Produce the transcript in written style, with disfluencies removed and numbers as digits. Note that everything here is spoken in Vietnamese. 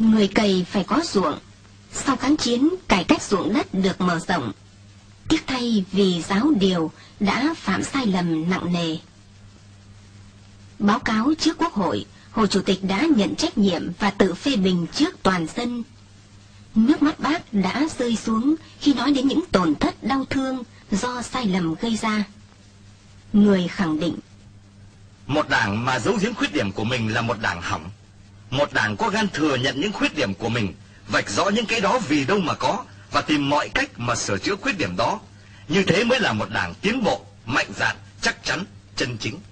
Người cày phải có ruộng. Sau kháng chiến, cải cách ruộng đất được mở rộng. Tiếc thay vì giáo điều đã phạm sai lầm nặng nề. Báo cáo trước Quốc hội, Hồ Chủ tịch đã nhận trách nhiệm và tự phê bình trước toàn dân. Nước mắt bác đã rơi xuống khi nói đến những tổn thất đau thương do sai lầm gây ra. Người khẳng định: một đảng mà giấu giếm khuyết điểm của mình là một đảng hỏng. Một đảng có gan thừa nhận những khuyết điểm của mình, vạch rõ những cái đó vì đâu mà có, và tìm mọi cách mà sửa chữa khuyết điểm đó. Như thế mới là một đảng tiến bộ, mạnh dạn, chắc chắn, chân chính.